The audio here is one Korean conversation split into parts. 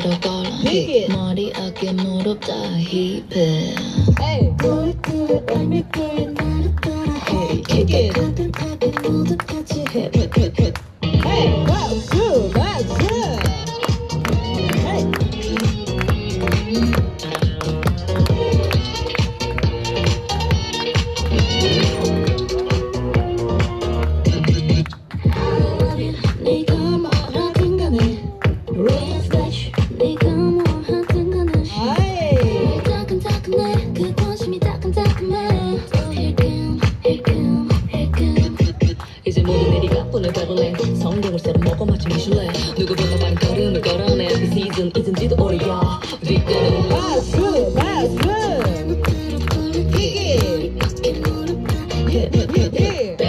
그대로 걸어 머리 어깨 무릎 다 힙해 Hey, kick it. 모두 같이 hip hip hip hip. Hey, that's good, that's good. Hey. 네가 뭐라든 간에 Refresh 네가 뭐 하든 간에 따끈따끈해 그 관심이 따끈따끈해 이제 모두 내리가 오늘 배불러 성공을 새로 먹어 마치 미슐랭 누구보다 빠른 걸음을 걸어내 이 시즌 잊은지도 오래야 우리 때는 That's good, that's good. Kick it. Hip hip hip hip.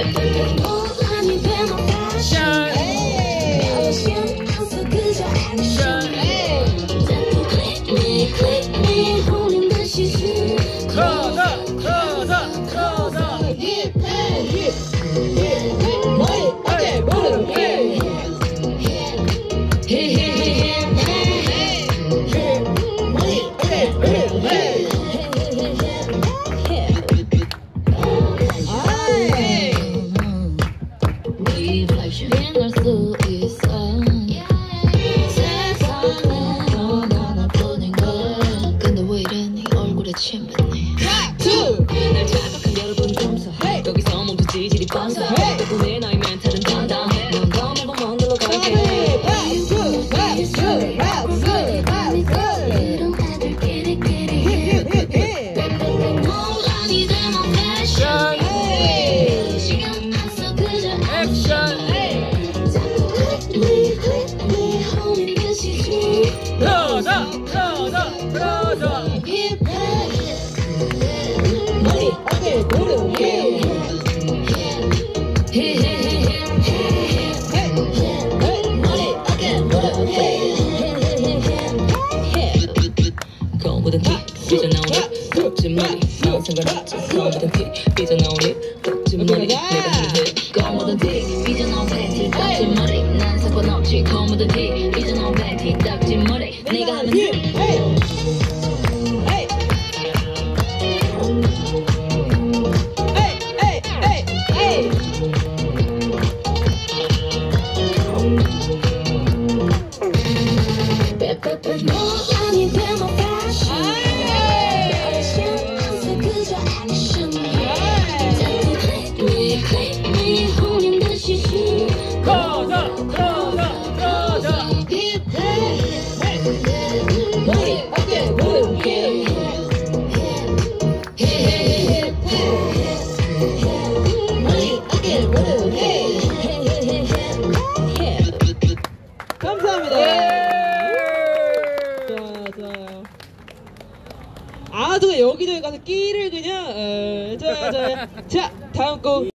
비행할 수 있어 세상에 넌 하나뿐인걸 근데 왜 이래 네 얼굴에 침 뱉네 날 자극한 여러분 감사해 여기서 멈춰 지질이 반사해 덕분에 나의 멘탈은 단단해 넌 더 말고 먼 길로 갈게 That's good, that's good, that's good, that's good. 이런 애들끼리 Hip hip hip hip. 논란이 된 너 패션 신경 안 써 그저 액션 브라자, 브라자, 브라자. 힙 머리, 어깨, 무릎, 힙. 거울보다 티 삐져나오니 덕지머리 난 상관없지 거울보다 티 삐져나오니 덕지머리 내가 하는 일 거울보다 티 삐져나온 팬티 덕지머리 난 상관없지 거울보다 티 삐져나온 팬티 덕지머리 내가 하는 일 Hey. Hey. Hey, hey, hey, hey. 논란이 된 너 패션 그저 액션 혼인 듯이 브라자, 브라자, 브라자. 머리, 어깨, 무릎, 힙. 머리, 어깨, 무릎, 힙. 감사합니다. 좋아요. 아주 여기저기 가서 끼를 그냥 좋아요. 자, 다음 곡.